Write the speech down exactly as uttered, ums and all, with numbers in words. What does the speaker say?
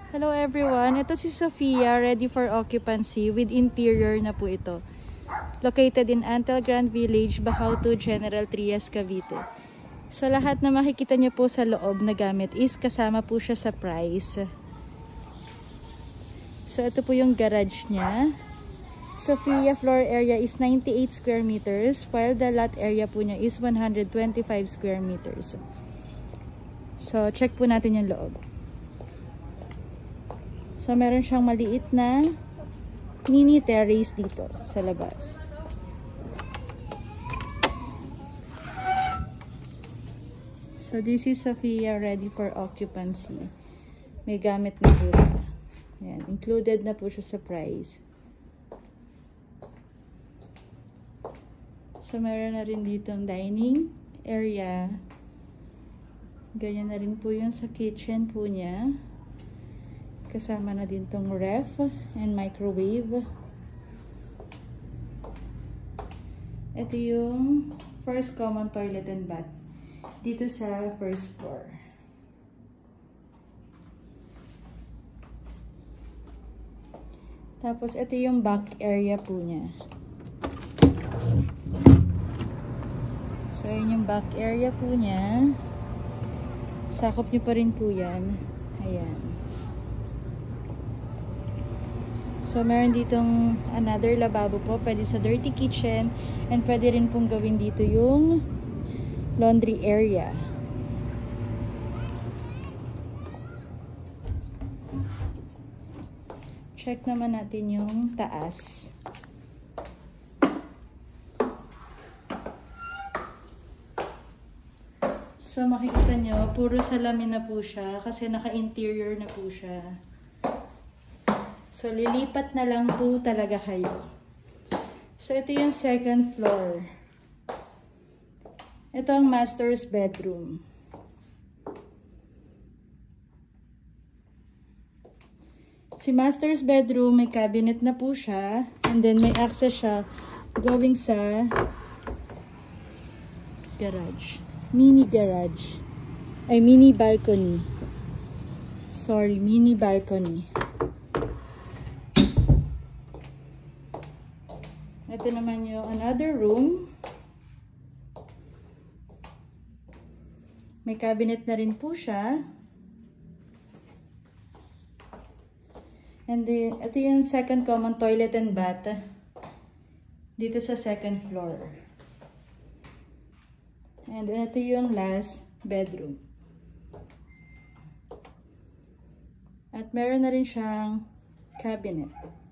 Hello everyone, ito si Sofia, ready for occupancy with interior na po ito. Located in Antel Grand Village, Bacautu, General Trias, Cavite. So lahat na makikita niyo po sa loob na gamit is kasama po siya sa price. So ito po yung garage niya. Sofia floor area is ninety-eight square meters, while the lot area po niya is one hundred twenty-five square meters. So check po natin yung loob. So, meron siyang maliit na mini terrace dito sa labas. So, this is Sofia ready for occupancy. May gamit na po siya. Ayan, included na po siya sa price. So, meron na rin dito ang dining area. Ganyan na rin po yung sa kitchen po niya. Kasama na din tong ref and microwave. Ito yung first common toilet and bath dito sa first floor. Tapos ito yung back area po niya. So yun yung back area po niya. Sakop niyo pa rin po yan. Ayan. So, meron ditong another lababo po. Pwede sa dirty kitchen. And pwede rin pong gawin dito yung laundry area. Check naman natin yung taas. So, makikita nyo, puro salamin na po siya. Kasi naka-interior na po siya. So, lilipat na lang po talaga kayo. So, ito yung second floor. Ito ang master's bedroom. Si master's bedroom, may cabinet na po siya. And then, may access siya going sa garage. Mini garage. Ay, mini balcony. Sorry, mini balcony. Ito naman yung another room. May cabinet na rin po siya. And then, ito yung second common toilet and bath. Dito sa second floor. And then, ito yung last bedroom. At meron na rin siyang cabinet.